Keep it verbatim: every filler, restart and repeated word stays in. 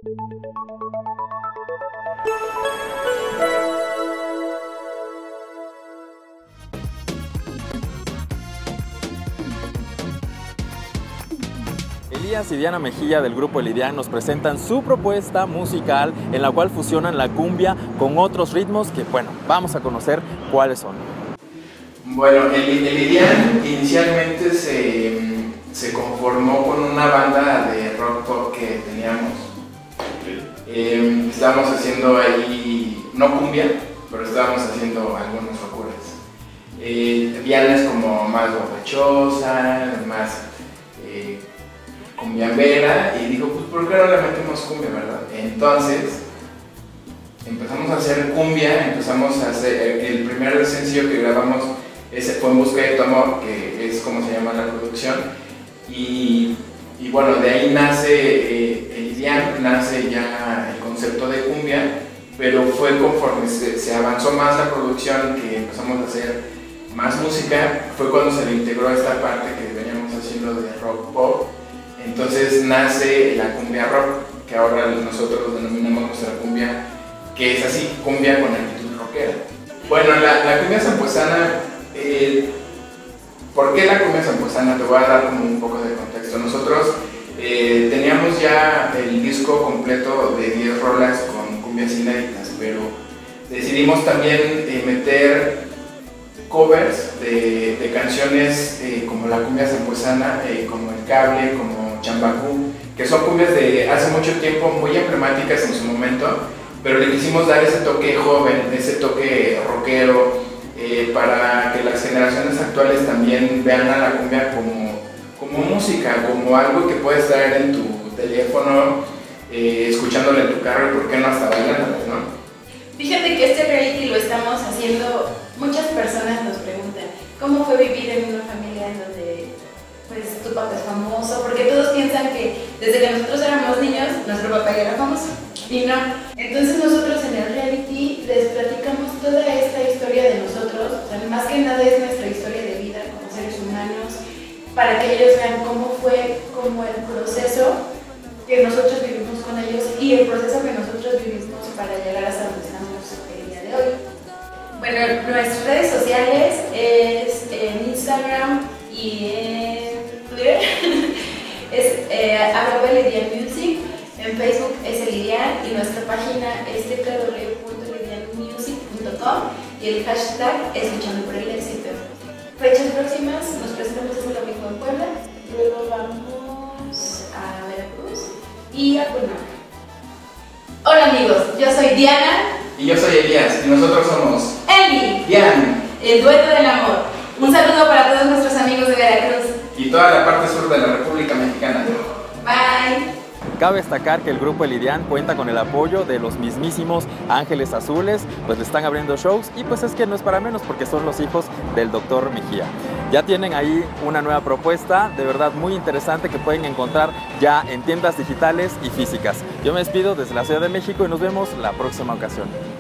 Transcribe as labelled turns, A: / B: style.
A: Elías y Diana Mejía del grupo El Lidian nos presentan su propuesta musical en la cual fusionan la cumbia con otros ritmos que, bueno, vamos a conocer cuáles son.
B: Bueno, El, El Lidian inicialmente se, se conformó con una banda de rock pop que teníamos. Eh, estábamos haciendo ahí, no cumbia, pero estábamos haciendo algunas locuras. Eh, Diana es como más borrachosa, más eh, cumbiambera, y dijo, pues ¿por qué no le metemos cumbia, verdad? Entonces empezamos a hacer cumbia, empezamos a hacer, el primer sencillo que grabamos ese fue En Busca de Tu Amor, que es como se llama la producción, y, y bueno, de ahí nace eh, El Lidian, nace ya el concepto de cumbia, pero fue conforme se, se avanzó más la producción, que empezamos a hacer más música, fue cuando se le integró esta parte que veníamos haciendo de rock pop. Entonces nace la cumbia rock, que ahora nosotros denominamos nuestra cumbia, que es así, cumbia con actitud rockera. Bueno, la, la cumbia zampuesana, eh, ¿por qué la cumbia zampuesana? Te voy a dar como un poco de contexto. Nosotros eh, teníamos ya el disco completo de diez rolas con cumbias inéditas, pero decidimos también eh, meter covers de, de canciones eh, como la cumbia zampuesana, eh, como El Cable, como Chambacú, que son cumbias de hace mucho tiempo muy emblemáticas en su momento, pero le quisimos dar ese toque joven, ese toque rockero, eh, para que las generaciones actuales también vean a la cumbia como, como música, como algo que puedes traer en tu teléfono, eh, escuchándolo en tu carro y por qué no hasta bailando, ¿no?
C: Fíjate que este reality lo estamos haciendo, muchas personas nos preguntan ¿cómo fue vivir en una familia en donde pues tu papá es famoso? Porque todos piensan que desde que nosotros éramos niños, nuestro papá ya era famoso, y no. Entonces nosotros en el reality les platicamos toda esta historia de nosotros, o sea, más que nada es nuestra historia de vida como seres humanos, para que ellos vean cómo fue como el proceso que nosotros vivimos con ellos y el proceso que nosotros vivimos para llegar hasta donde estamos el día de hoy. Bueno, nuestras redes sociales es en Instagram y en Twitter es eh, arroba El Lidian Music, en Facebook es El Lidian y nuestra página es w w w punto lidian music punto com y el hashtag es Luchando por el Éxito. Fechas próximas, nos presentamos este domingo en Puebla, luego vamos a Veracruz y a Cuernavaca. Hola amigos, yo soy Diana.
B: Y yo soy Elías, y nosotros somos
C: El
B: Lidian,
C: el dueto del amor. Un saludo para todos nuestros amigos de Veracruz
B: y toda la parte sur de la República Mexicana.
C: Bye.
A: Cabe destacar que el grupo El Lidian cuenta con el apoyo de los mismísimos Ángeles Azules, pues le están abriendo shows y pues es que no es para menos porque son los hijos del doctor Mejía. Ya tienen ahí una nueva propuesta, de verdad muy interesante, que pueden encontrar ya en tiendas digitales y físicas. Yo me despido desde la Ciudad de México y nos vemos la próxima ocasión.